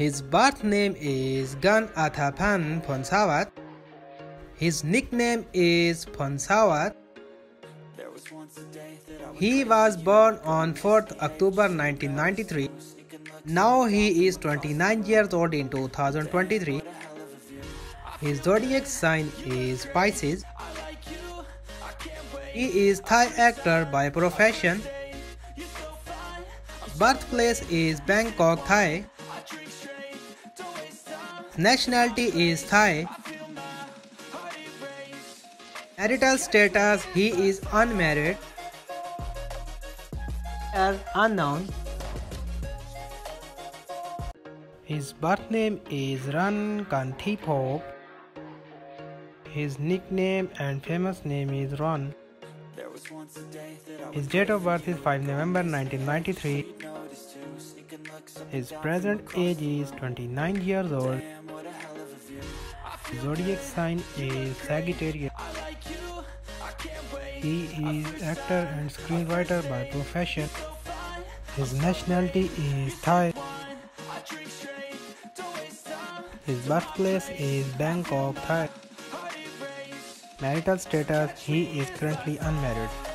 His birth name is Gan Athapan Phonsawat. His nickname is Phonsawat. He was born on 4th October 1993. Now he is 29 years old in 2023. His zodiac sign is Pisces. He is Thai actor by profession. Birthplace is Bangkok, Thai. Nationality is Thai. Marital status, he is unmarried. As unknown. His birth name is Ran Kanthipop. His nickname and famous name is Ron. His date of birth is 5 November 1993. His present age is 29 years old. His zodiac sign is Sagittarius. He is actor and screenwriter by profession. His nationality is Thai. His birthplace is Bangkok, Thai. Marital status, he is currently unmarried.